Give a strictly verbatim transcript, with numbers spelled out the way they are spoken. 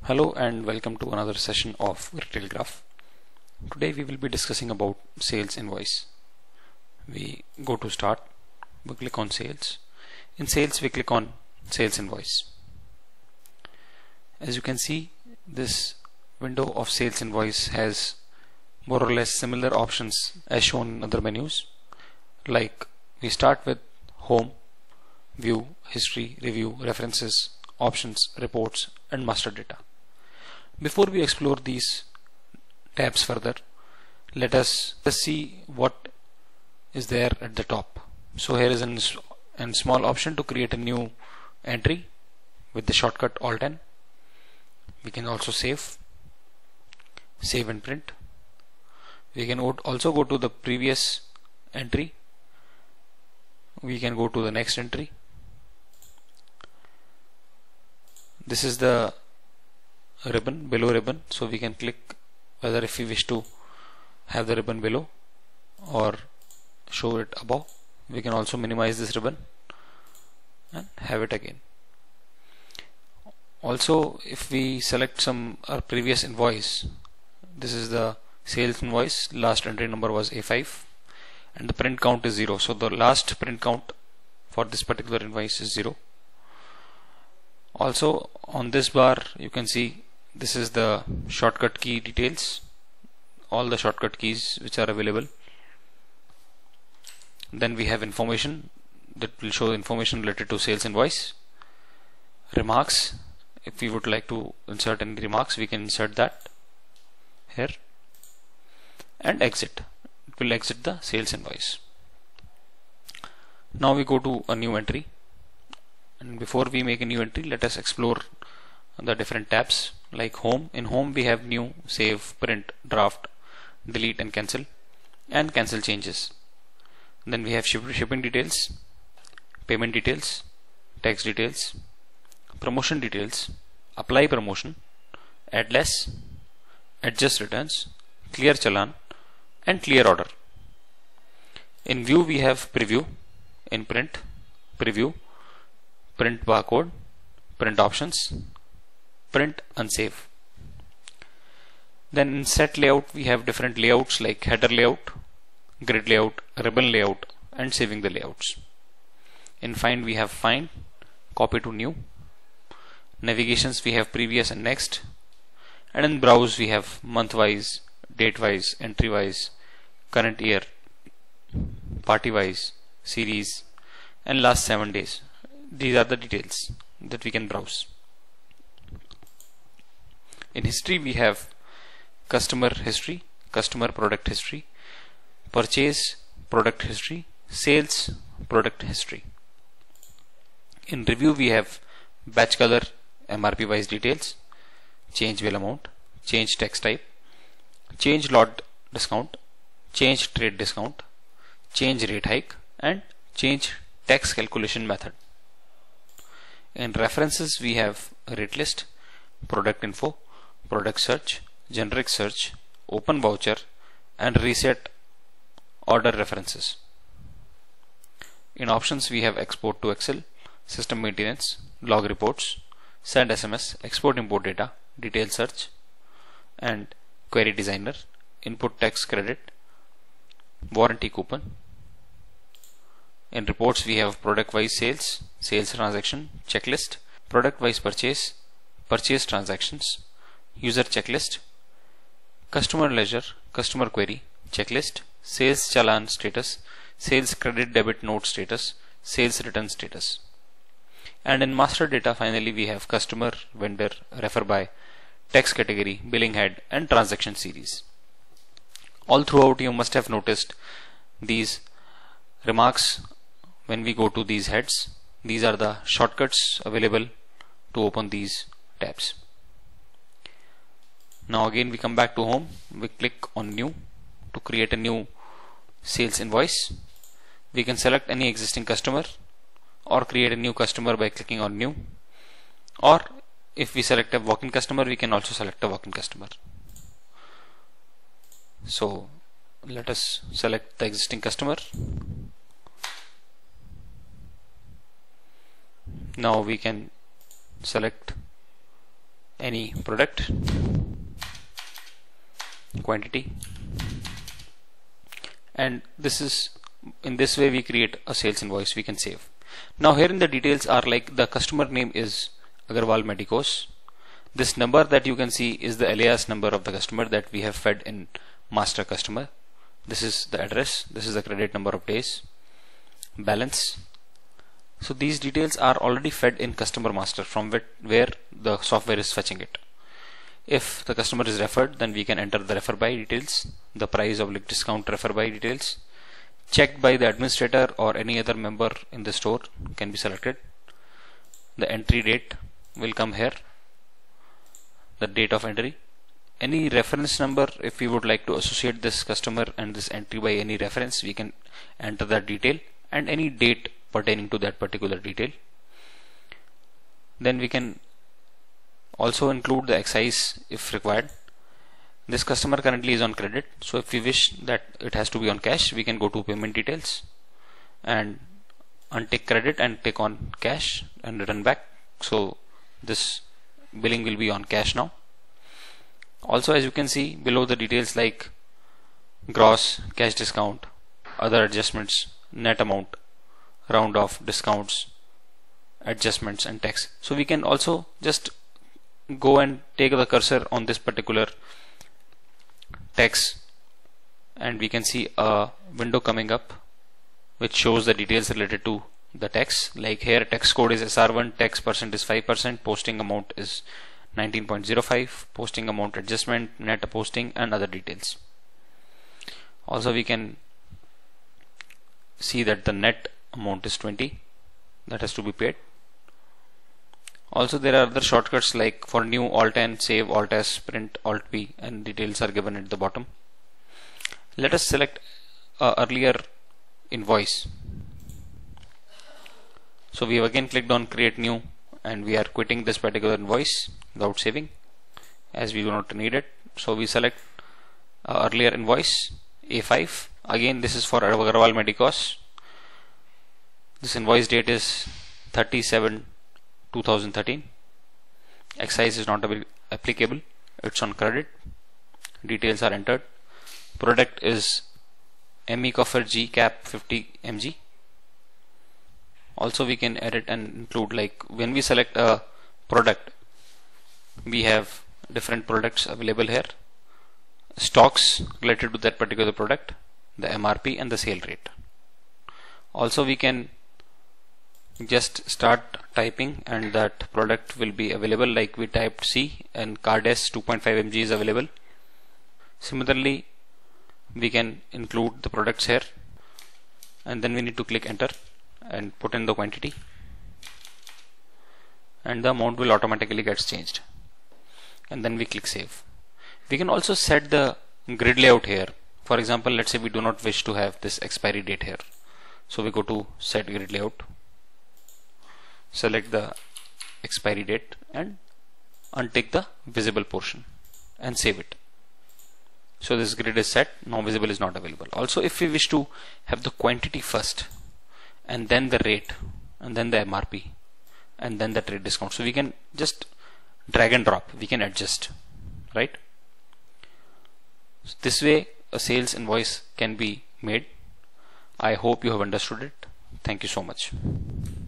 Hello and welcome to another session of Retail Graph. Today we will be discussing about sales invoice. We go to start, we click on sales. In sales we click on sales invoice. As you can see, this window of sales invoice has more or less similar options as shown in other menus. Like we start with home, view, history, review, references, options, reports and master data. Before we explore these tabs further, let us just see what is there at the top. So here is a an small option to create a new entry with the shortcut Alt N. We can also save, save and print. We can also go to the previous entry. We can go to the next entry. This is the ribbon, below ribbon, so we can click whether if we wish to have the ribbon below or show it above. We can also minimize this ribbon and have it again. Also, if we select some our previous invoice, this is the sales invoice, last entry number was A five and the print count is zero, so the last print count for this particular invoice is zero. Also on this bar you can see this is the shortcut key details, all the shortcut keys which are available. Then we have information that will show information related to sales invoice. Remarks, if we would like to insert any remarks we can insert that here. And exit, it will exit the sales invoice. Now we go to a new entry, and before we make a new entry let us explore the different tabs. Like home, in home we have new, save, print, draft, delete and cancel, and cancel changes. Then we have ship, shipping details, payment details, tax details, promotion details, apply promotion, add less, adjust returns, clear challan and clear order. In view we have preview, in print, preview, print barcode, print options, print unsave. Then in set layout we have different layouts like header layout, grid layout, ribbon layout and saving the layouts. In find we have find, copy to new. Navigations we have previous and next, and in browse we have month wise, date wise, entry wise, current year, party wise, series and last seven days. These are the details that we can browse. In history we have customer history, customer product history, purchase product history, sales product history. In review we have batch color, M R P wise details, change bill amount, change text type, change lot discount, change trade discount, change rate hike and change tax calculation method. In references we have rate list, product info, product search, generic search, open voucher and reset order references. In options we have export to Excel, system maintenance, log reports, send S M S, export import data, detail search and query designer, input tax credit, warranty coupon. In reports we have product wise sales, sales transaction, checklist, product wise purchase, purchase transactions, user checklist, customer ledger, customer query, checklist, sales challan status, sales credit debit note status, sales return status. And in master data finally we have customer, vendor, refer by, tax category, billing head and transaction series. All throughout you must have noticed these remarks when we go to these heads. These are the shortcuts available to open these tabs. Now again we come back to home, we click on new to create a new sales invoice. We can select any existing customer or create a new customer by clicking on new, or if we select a walk-in customer we can also select a walk-in customer. So let us select the existing customer. Now we can select any product, quantity, and this is in this way we create a sales invoice we can save. Now here in the details are like the customer name is Agarwal Medicos. This number that you can see is the alias number of the customer that we have fed in master customer. This is the address, this is the credit number of days, balance. So these details are already fed in customer master from where the software is fetching it. If the customer is referred, then we can enter the refer by details, the price of like discount refer by details, checked by the administrator or any other member in the store can be selected. The entry date will come here, the date of entry. Any reference number, if we would like to associate this customer and this entry by any reference, we can enter that detail and any date pertaining to that particular detail. Then we can also include the excise if required. This customer currently is on credit, so if we wish that it has to be on cash, we can go to payment details and untick credit and tick on cash and return back. So this billing will be on cash now. Also, as you can see below, the details like gross, cash discount, other adjustments, net amount, round off, discounts, adjustments and tax. So we can also just go and take the cursor on this particular text and we can see a window coming up which shows the details related to the text. Like here text code is S R one, tax percent is five percent, posting amount is nineteen point zero five, posting amount adjustment, net posting and other details. Also we can see that the net amount is twenty that has to be paid. Also there are other shortcuts like for new Alt N, save, Alt S, print, Alt P, and details are given at the bottom. Let us select a earlier invoice. So we have again clicked on create new and we are quitting this particular invoice without saving as we do not need it. So we select uh, earlier invoice A five. Again this is for Agarwal Medicos. This invoice date is thirty-seven two thousand thirteen. Excise is not applicable, it's on credit. Details are entered. Product is M E Coffer G cap fifty milligrams. Also we can edit and include, like when we select a product, we have different products available here, stocks related to that particular product, the M R P and the sale rate. Also we can just start typing and that product will be available, like we typed C and Cardes two point five milligrams is available. Similarly we can include the products here and then we need to click enter and put in the quantity and the amount will automatically get changed, and then we click save. We can also set the grid layout here. For example, let's say we do not wish to have this expiry date here, so we go to set grid layout, select the expiry date and untick the visible portion and save it. So this grid is set, now visible is not available. Also if we wish to have the quantity first and then the rate and then the M R P and then the trade discount, so we can just drag and drop, we can adjust, right? So this way a sales invoice can be made. I hope you have understood it. Thank you so much.